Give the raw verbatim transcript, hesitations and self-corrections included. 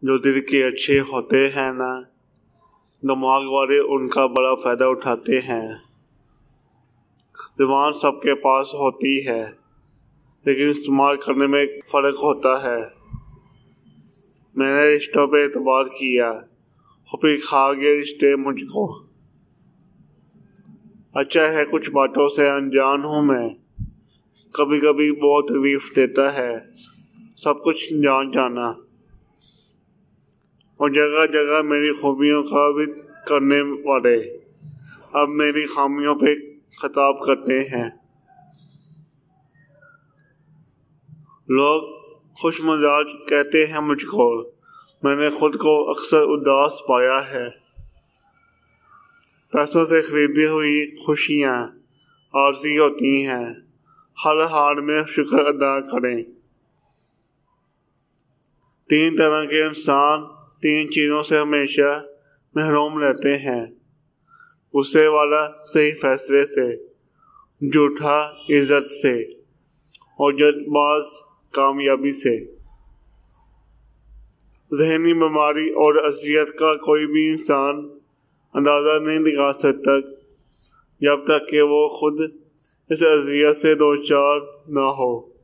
جو دل کے اچھے ہوتے ہیں نا، دماغ والے ان کا بڑا فائدہ اٹھاتے ہیں۔ زبان سب کے پاس ہوتی ہے، لیکن استعمال کرنے میں فرق ہوتا ہے۔ میں نے رشتوں پہ اعتبار کیا اور پھر کھا گئے رشتے مجھ کو۔ اچھا ہے کچھ باتوں سے انجان ہوں میں، کبھی کبھی بہت تکلیف دیتا ہے سب کچھ جان جانا، اور جگہ جگہ میری خوبیوں کا بھی کرنے والے اب میری خامیوں پہ خطاب کرتے ہیں۔ لوگ خوش مزاج کہتے ہیں مجھ کو، میں نے خود کو اکثر اداس پایا ہے۔ پیسوں سے خریدی ہوئی خوشیاں عارضی ہوتی ہیں، ہر حال میں شکر ادا کریں۔ تین طرح کے انسان تین چیزوں سے ہمیشہ محروم رہتے ہیں: غصے والا صحیح فیصلے سے، جھوٹا عزت سے، اور جلد باز کامیابی سے۔ ذہنی بیماری اور اذیت کا کوئی بھی انسان اندازہ نہیں لگا سکتا جب تک کہ وہ خود اس اذیت سے دوچار نہ ہو۔